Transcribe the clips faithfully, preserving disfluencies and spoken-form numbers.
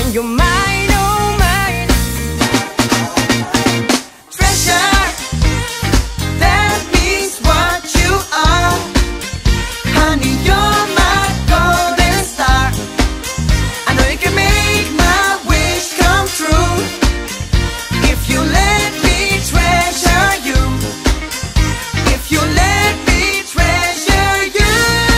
when you're mine, oh mine. Treasure, that means what you are. Honey, you're my golden star. I know you can make my wish come true if you let me treasure you. If you let me treasure you.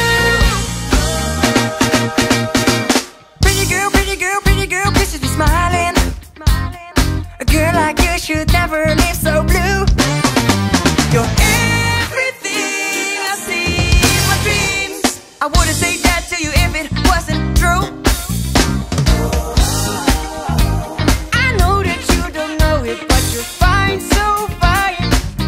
Pretty girl, pretty girl, pretty girl, please just be smiling. A girl like you should never live so blue. You're everything I see in my dreams. I wouldn't say that to you if it wasn't true. I know that you don't know it, but you're fine, so fine.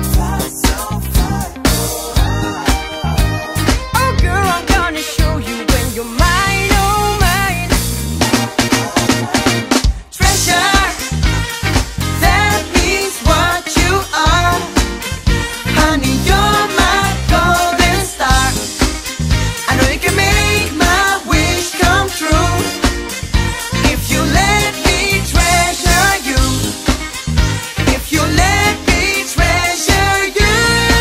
Oh girl, I'm gonna show you when you're mine, oh mine. Treasure, that means what you are. Honey, you're my golden star. I know you can make my wish come true if you let me treasure you. If you let me treasure you.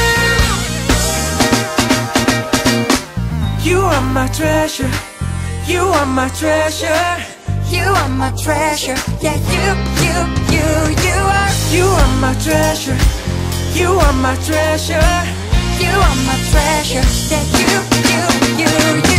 You are my treasure. You are my treasure. You are my treasure. Yeah, you, you, you, you are. You are my treasure. You are my treasure. You are my treasure. Yeah, you, you, you, you.